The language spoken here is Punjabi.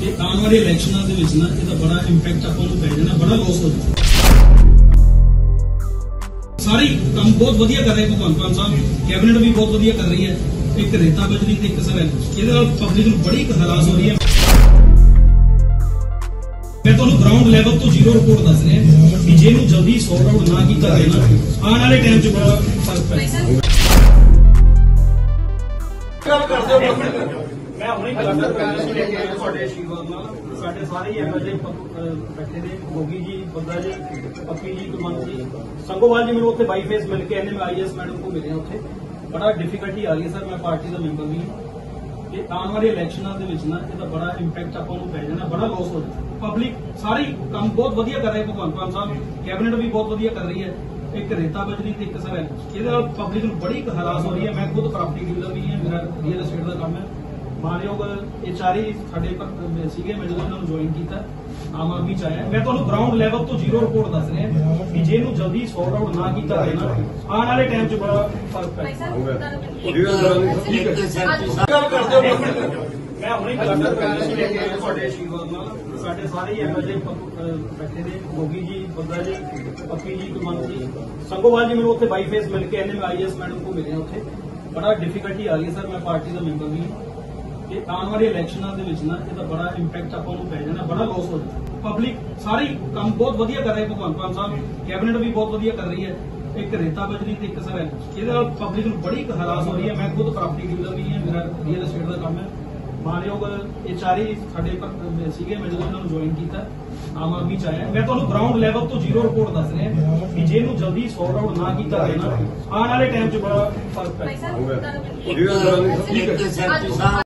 ਤੇ ਆਉਣ ਵਾਲੇ ਇਲੈਕਸ਼ਨਾਂ ਦੇ ਵਿੱਚ ਨਾ ਇਹਦਾ ਬੜਾ ਇੰਪੈਕਟ ਆਪਾਂ ਨੂੰ ਪੈ ਜਾਣਾ, ਬੜਾ ਲੋਸ ਹੋ ਜਾਣਾ। ਸਾਰੇ ਕੰਮ ਬਹੁਤ ਵਧੀਆ ਕਰ ਰਹੇ ਭਗਵੰਤ ਮਾਨ ਸਾਹਿਬ, ਕੈਬਨਿਟ ਵੀ ਬਹੁਤ ਵਧੀਆ ਕਰ ਰਹੀ ਹੈ। ਇੱਕ ਰੇਤਾ ਬਜਰੀ ਤੇ ਇੱਕ ਸਰ ਇਹਦੇ ਨਾਲ ਪਬਲਿਕ ਨੂੰ ਬੜੀ ਹਰਾਸ ਹੋ ਰਹੀ ਹੈ। मैं तो ग्राउंड लेवल तो जीरो रिपोर्ट दस रहे हैं कि जेनू जल्दी सॉर्ट आउट ना किया जाए ना आने वाले टाइम च बड़ा फर्क पै मैं हुणे कलाकार ਤੁਹਾਡੇ ਆਸ਼ੀਰਵਾਦ ਨਾਲ ਸਾਡੇ ਸਾਰੇ ਐਮਐਲਏ ਬੈਠੇ ਨੇ, ਗੋਗੀ ਜੀ, ਬੱਗਾ ਜੀ, ਪੱਪੀ ਜੀ, ਕੁਮਨ ਜੀ, ਸੰਗੋਵਾਲ ਜੀ। ਮੈਨੂੰ ਉੱਥੇ ਬਾਈ ਫੇਸ ਮਿਲ ਕੇ NMIS ਮੈਡਮ को मिले ਉੱਥੇ ਬੜਾ ਡਿਫਿਕਲਟੀ ਆ ਰਹੀ ਹੈ। ਸਰ ਮੈਂ ਪਾਰਟੀ ਦਾ ਮੈਂਬਰ ਵੀ ਤੇ ਆਉਣ ਵਾਲੇ ਇਲੈਕਸ਼ਨਾਂ ਦੇ ਵਿੱਚ ਨਾ ਇਹਦਾ ਬੜਾ ਇੰਪੈਕਟ ਆਪਾਂ ਨੂੰ ਪੈ ਜਾਣਾ, ਬੜਾ ਲੋਸ ਹੋ ਜਾਣਾ। ਪਬਲਿਕ ਸਾਰੇ ਕੰਮ ਬਹੁਤ ਵਧੀਆ ਕਰ ਰਹੇ ਭਗਵੰਤ ਮਾਨ ਸਾਹਿਬ, ਕੈਬਨਿਟ ਵੀ ਬਹੁਤ ਵਧੀਆ ਕਰ ਰਹੀ ਹੈ। ਇੱਕ ਰੇਤਾ ਬਜਰੀ ਤੇ ਇੱਕ ਸਰ ਇਹਦੇ ਨਾਲ ਪਬਲਿਕ ਨੂੰ ਬੜੀ ਹਰਾਸ ਹੋ ਰਹੀ ਹੈ। ਮੈਂ ਖੁਦ ਪ੍ਰਾਪਰਟੀ ਡੀਲਰ ਵੀ ਹਾਂ, ਮੇਰਾ ਰੀਅਲ ਏਸਟੇਟ ਦਾ ਕੰਮ ਹੈ। ਮਾਨਯੋਗ HRE ਸਾਡੇ ਸੀਗੇ, ਮੈਂ ਜਦੋਂ ਇਹਨਾਂ ਨੂੰ ਜੁਆਇਨ ਕੀਤਾ ਆਮ ਆਦਮੀ ਚ ਆਇਆ। ਮੈਂ ਤੁਹਾਨੂੰ ਗਰਾਊਂਡ ਲੈਵਲ ਤੋਂ ਜ਼ੀਰੋ ਰਿਪੋਰਟ ਦੱਸ ਰਿਹਾ ਕਿ ਜਿਹਨੂੰ ਜਲਦੀ ਸੌਰਟ ਆਊਟ ਨਾ ਕੀਤਾ ਜਾਏ ਨਾ ਆਉਣ ਵਾਲੇ ਟਾਈਮ 'ਚ ਬੜਾ ਫਰਕ ਪੈ ਮੈਂ ਹੁਣੇ ਕਲਾਕਾਰ ਤੁਹਾਡੇ ਆਸ਼ੀਰਵਾਦ ਨਾਲ ਸਾਡੇ ਸਾਰੇ ਐਮਐਲਏ ਬੈਠੇ ਨੇ, ਗੋਗੀ ਜੀ, ਬੱਗਾ ਜੀ, ਪੱਪੀ ਜੀ, ਕੁਮਨ ਜੀ, ਸੰਗੋਵਾਲ ਜੀ। ਮੈਨੂੰ ਉੱਥੇ ਬਾਈ ਫੇਸ ਮਿਲ ਕੇ NMIS ਮੈਡਮ को मिले ਉੱਥੇ ਬੜਾ ਡਿਫਿਕਲਟੀ ਆ ਰਹੀ ਹੈ। ਸਰ ਮੈਂ ਪਾਰਟੀ ਦਾ ਮੈਂਬਰ ਵੀ ਹਾਂ ਤੇ ਆਉਣ ਵਾਲੇ ਇਲੈਕਸ਼ਨਾਂ ਦੇ ਵਿੱਚ ਨਾ ਇਹਦਾ ਬੜਾ ਇੰਪੈਕਟ ਆਪਾਂ ਨੂੰ ਪੈ ਜਾਣਾ, ਬੜਾ ਲੋਸ ਹੋ ਜਾਣਾ। ਪਬਲਿਕ ਸਾਰੇ ਕੰਮ ਬਹੁਤ ਵਧੀਆ ਕਰ ਰਹੇ ਭਗਵੰਤ ਮਾਨ ਸਾਹਿਬ, ਕੈਬਨਿਟ ਵੀ ਬਹੁਤ ਵਧੀਆ ਕਰ ਰਹੀ ਹੈ। ਇੱਕ ਰੇਤਾ ਬਜਰੀ ਤੇ ਇੱਕ ਸਰ ਇਹਦੇ ਨਾਲ ਪਬਲਿਕ ਨੂੰ ਬੜੀ ਹਰਾਸ ਹੋ ਰਹੀ ਹੈ। ਮੈਂ ਖੁਦ ਪ੍ਰਾਪਰਟੀ ਡੀਲਰ ਵੀ ਹਾਂ, ਮੇਰਾ ਰੀਅਲ ਏਸਟੇਟ ਦਾ ਕੰਮ ਹੈ। ਮਾਨਯੋਗ HRE ਸਾਡੇ ਸੀਗੇ, ਮੈਂ ਜਦੋਂ ਇਹਨਾਂ ਨੂੰ ਜੁਆਇਨ ਕੀਤਾ ਆਮ ਆਦਮੀ ਚ ਆਇਆ। ਮੈਂ ਤੁਹਾਨੂੰ ਗਰਾਊਂਡ ਲੈਵਲ ਤੋਂ ਜ਼ੀਰੋ ਰਿਪੋਰਟ ਦੱਸ ਰਿਹਾ ਕਿ ਜਿਹਨੂੰ ਜਲਦੀ ਸੌਰਟ ਆਊਟ ਨਾ ਕੀਤਾ ਜਾਏ ਨਾ ਆਉਣ ਵਾਲੇ ਟਾਈਮ 'ਚ ਬੜਾ ਫਰਕ ਪੈ